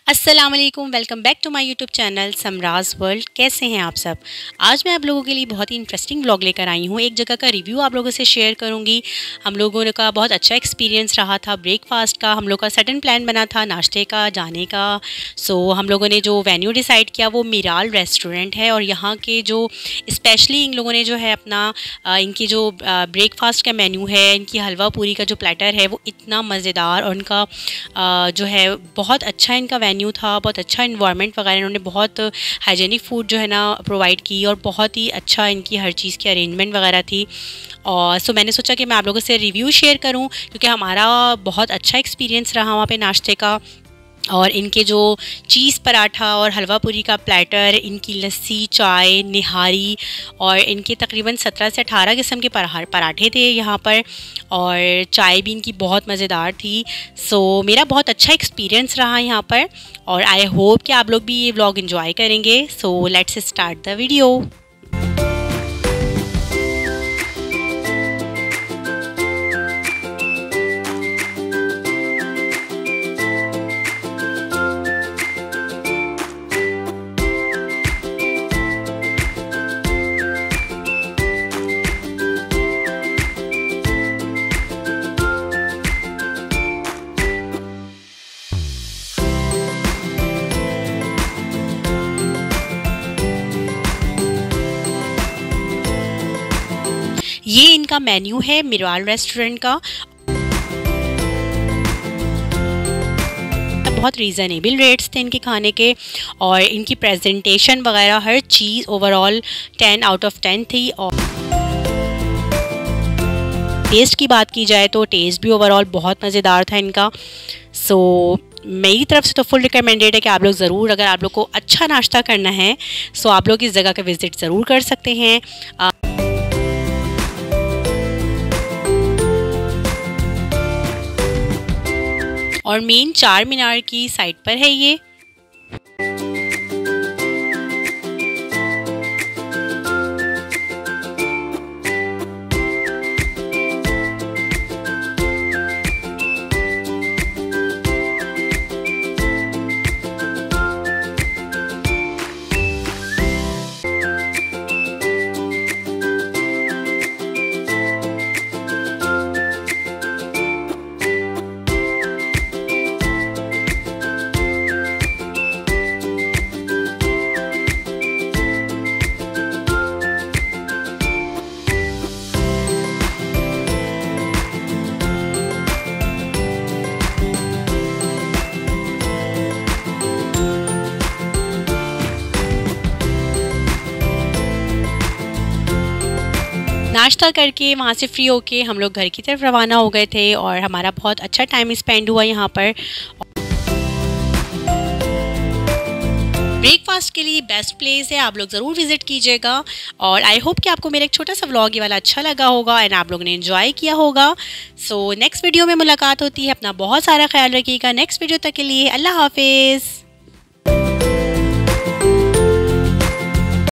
अस्सलाम वालेकुम, welcome back to my YouTube channel Samraj world. कैसे हैं आप सब। आज मैं आप लोगों के लिए बहुत ही इंटरेस्टिंग व्लॉग लेकर आई हूँ। एक जगह का रिव्यू आप लोगों से शेयर करूँगी। हम लोगों का बहुत अच्छा एक्सपीरियंस रहा था ब्रेकफास्ट का। हम लोग का सडन प्लान बना था नाश्ते का जाने का। सो हम लोगों ने जो वेन्यू डिसाइड किया वो मिराल रेस्टोरेंट है। और यहाँ के जो स्पेशली इन लोगों ने जो है अपना इनकी जो ब्रेकफास्ट का मेन्यू है, इनकी हलवा पूरी का जो प्लेटर है वो इतना मज़ेदार और उनका जो है बहुत अच्छा इनका वेन्यू था। बहुत अच्छा इन्वायरमेंट वगैरह, इन्होंने बहुत हाइजेनिक फूड जो है ना प्रोवाइड की और बहुत ही अच्छा इनकी हर चीज़ की अरेंजमेंट वगैरह थी। और सो मैंने सोचा कि मैं आप लोगों से रिव्यू शेयर करूं क्योंकि हमारा बहुत अच्छा एक्सपीरियंस रहा वहाँ पे नाश्ते का। और इनके जो चीज़ पराठा और हलवा पूरी का प्लेटर, इनकी लस्सी, चाय, निहारी और इनके तकरीबन 17 से 18 किस्म के पराठे थे यहाँ पर। और चाय भी इनकी बहुत मज़ेदार थी। सो मेरा बहुत अच्छा एक्सपीरियंस रहा यहाँ पर और आई होप कि आप लोग भी ये व्लॉग एंजॉय करेंगे। So let's start the video. ये इनका मेन्यू है मिराल रेस्टोरेंट का। बहुत रीज़नेबल रेट्स थे इनके खाने के और इनकी प्रेजेंटेशन वगैरह हर चीज़ ओवरऑल 10 आउट ऑफ 10 थी। और टेस्ट की बात की जाए तो टेस्ट भी ओवरऑल बहुत मज़ेदार था इनका। सो मेरी तरफ से तो फुल रिकमेंडेड है कि आप लोग ज़रूर, अगर आप लोग को अच्छा नाश्ता करना है सो आप लोग इस जगह का विज़िट ज़रूर कर सकते हैं। और मेन चार मीनार की साइड पर है ये। नाश्ता करके वहाँ से फ्री होके हम लोग घर की तरफ रवाना हो गए थे और हमारा बहुत अच्छा टाइम स्पेंड हुआ यहाँ पर। ब्रेकफास्ट के लिए बेस्ट प्लेस है, आप लोग ज़रूर विजिट कीजिएगा। और आई होप कि आपको मेरा एक छोटा सा व्लॉग ये वाला अच्छा लगा होगा एंड आप लोगों ने एंजॉय किया होगा। सो नेक्स्ट वीडियो में मुलाकात होती है। अपना बहुत सारा ख्याल रखिएगा। नेक्स्ट वीडियो तक के लिए अल्लाह हाफिज़।